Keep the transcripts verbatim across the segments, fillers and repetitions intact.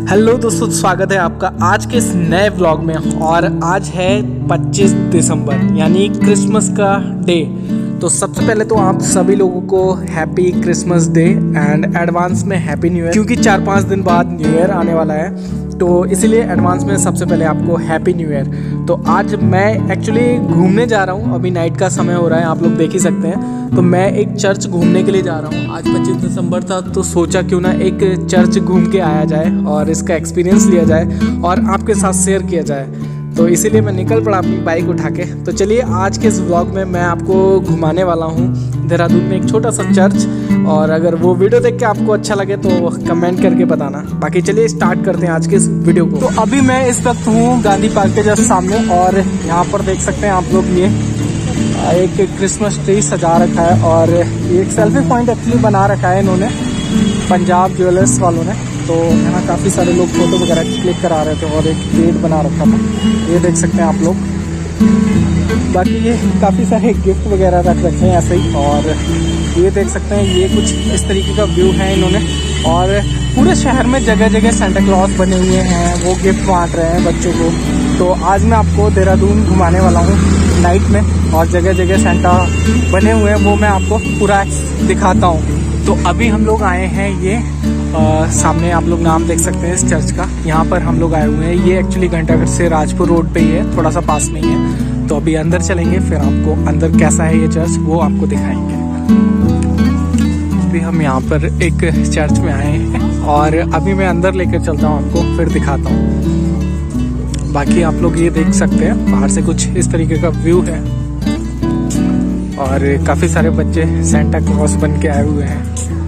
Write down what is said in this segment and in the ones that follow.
Hello दोस्तों, स्वागत है आपका आज के इस नए व्लॉग में। और आज है पच्चीस दिसंबर यानी क्रिसमस का डे। तो सबसे पहले तो आप सभी लोगों को happy Christmas day and advance में हैप्पी न्यू ईयर, क्योंकि चार पाँच दिन बाद न्यू ईयर आने वाला है। तो इसीलिए एडवांस में सबसे पहले आपको हैप्पी न्यू ईयर। तो आज मैं एक्चुअली घूमने जा रहा हूँ, अभी नाइट का समय हो रहा है, आप लोग देख ही सकते हैं। तो मैं एक चर्च घूमने के लिए जा रहा हूँ। आज पच्चीस दिसंबर था तो सोचा क्यों ना एक चर्च घूम के आया जाए और इसका एक्सपीरियंस लिया जाए और आपके साथ शेयर किया जाए। तो इसीलिए मैं निकल पड़ा अपनी बाइक उठा के। तो चलिए आज के इस व्लॉग में मैं आपको घुमाने वाला हूँ देहरादून में एक छोटा सा चर्च। और अगर वो वीडियो देख के आपको अच्छा लगे तो कमेंट करके बताना। बाकी चलिए स्टार्ट करते हैं आज के इस वीडियो को। तो अभी मैं इस वक्त हूँ गांधी पार्क के जस्ट सामने और यहाँ पर देख सकते हैं आप लोग, ये एक क्रिसमस ट्री सजा रखा है और एक सेल्फी पॉइंट एक्चुअली बना रखा है इन्होंने, पंजाब ज्वेलर्स वालों ने। तो यहाँ काफ़ी सारे लोग फोटो वगैरह क्लिक करा रहे थे और एक गेट बना रखा था, ये देख सकते हैं आप लोग। बाकी ये काफ़ी सारे गिफ्ट वगैरह रख रखे हैं ऐसे ही। और ये देख सकते हैं, ये कुछ इस तरीके का व्यू है इन्होंने। और पूरे शहर में जगह जगह सेंटा क्लॉज बने हुए हैं, वो गिफ्ट बांट रहे हैं बच्चों को। तो आज मैं आपको देहरादून घुमाने वाला हूँ नाइट में, और जगह जगह सेंटा बने हुए हैं वो मैं आपको पूरा दिखाता हूँ। तो अभी हम लोग आए हैं, ये आ, सामने आप लोग नाम देख सकते हैं इस चर्च का, यहाँ पर हम लोग आए हुए हैं। ये एक्चुअली घंटाघर से राजपुर रोड पे ही है, थोड़ा सा पास में ही है। तो अभी अंदर चलेंगे, फिर आपको अंदर कैसा है ये चर्च वो आपको दिखाएंगे। अभी हम यहाँ पर एक चर्च में आए हैं और अभी मैं अंदर लेकर चलता हूँ आपको, फिर दिखाता हूँ। बाकी आप लोग ये देख सकते हैं बाहर से कुछ इस तरीके का व्यू है और काफी सारे बच्चे सेंटा क्लॉज बन के आए हुए हैं।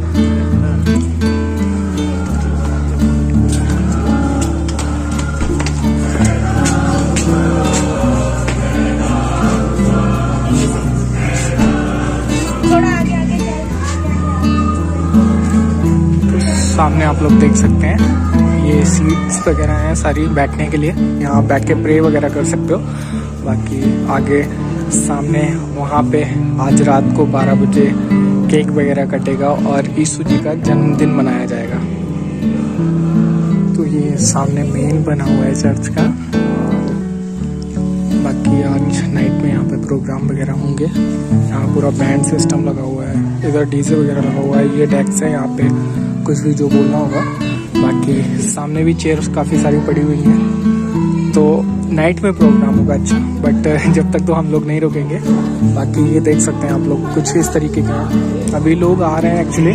सामने आप लोग देख सकते हैं ये सीट्स वगैरह हैं सारी बैठने के लिए, यहाँ बैठ के प्रे वगैरह कर सकते हो। बाकी आगे सामने वहाँ पे आज रात को बारह बजे केक वगैरह कटेगा और यीशु जी का जन्मदिन मनाया जाएगा। तो ये सामने मेन बना हुआ है चर्च का। बाकी आज नाइट में यहाँ पे प्रोग्राम वगैरह होंगे। यहाँ पूरा बैंड सिस्टम लगा हुआ है, इधर डीजे वगैरह लगा हुआ है, ये डेस्क है, यहाँ पे कुछ भी जो बोलना होगा। बाकी सामने भी चेयर्स काफ़ी सारी पड़ी हुई हैं। तो नाइट में प्रोग्राम होगा अच्छा, बट जब तक तो हम लोग नहीं रुकेंगे। बाकी ये देख सकते हैं आप लोग कुछ इस तरीके के हैं। अभी लोग आ रहे हैं एक्चुअली,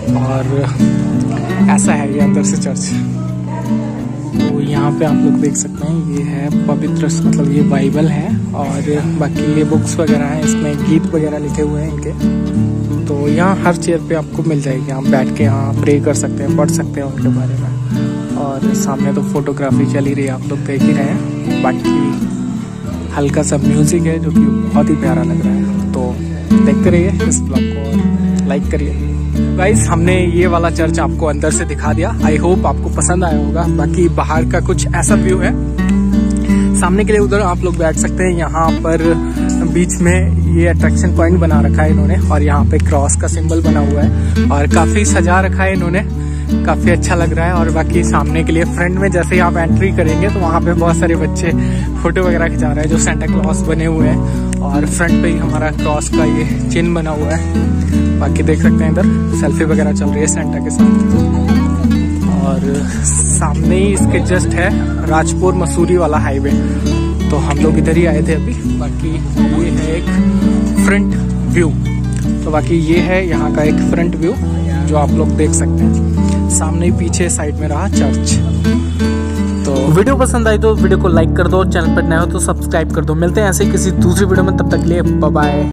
और ऐसा है ये अंदर से चर्च। तो यहाँ पे आप लोग देख सकते हैं ये है पवित्र, मतलब ये बाइबल है और बाकी ये बुक्स वगैरह हैं, इसमें गीत वगैरह लिखे हुए हैं इनके। तो यहाँ हर चेयर पे आपको मिल जाएगी, आप बैठ के यहाँ प्रे कर सकते हैं, पढ़ सकते हैं उनके बारे में। और सामने तो फोटोग्राफी चल ही रही है, आप लोग देख ही रहे हैं। बाकी हल्का सा म्यूजिक है जो कि बहुत ही प्यारा लग रहा है। तो देखते रहिए इस ब्लॉग को और लाइक करिए। गाइस, हमने ये वाला चर्च आपको अंदर से दिखा दिया, आई होप आपको पसंद आया होगा। बाकी बाहर का कुछ ऐसा व्यू है। सामने के लिए उधर आप लोग बैठ सकते हैं, यहाँ पर बीच में ये अट्रैक्शन पॉइंट बना रखा है इन्होंने और यहाँ पे क्रॉस का सिंबल बना हुआ है और काफी सजा रखा है इन्होंने, काफी अच्छा लग रहा है। और बाकी सामने के लिए फ्रंट में जैसे ही आप एंट्री करेंगे तो वहाँ पे बहुत सारे बच्चे फोटो वगैरह खिंचा रहे हैं जो सेंटा क्लॉज बने हुए हैं, और फ्रंट पे ही हमारा क्रॉस का ये चिन्ह बना हुआ है। बाकी देख सकते हैं इधर सेल्फी वगैरह चल रही है सेंटा के साथ। और सामने ही इसके जस्ट है राजपुर मसूरी वाला हाईवे, तो हम लोग इधर ही आए थे अभी। बाकी ये है एक फ्रंट व्यू। तो बाकी ये है यहाँ का एक फ्रंट व्यू जो आप लोग देख सकते हैं। सामने पीछे साइड में रहा चर्च। तो वीडियो पसंद आई तो वीडियो को लाइक कर दो, चैनल पर नए हो तो सब्सक्राइब कर दो। मिलते हैं ऐसे किसी दूसरी वीडियो में, तब तक के लिए बाय बाय।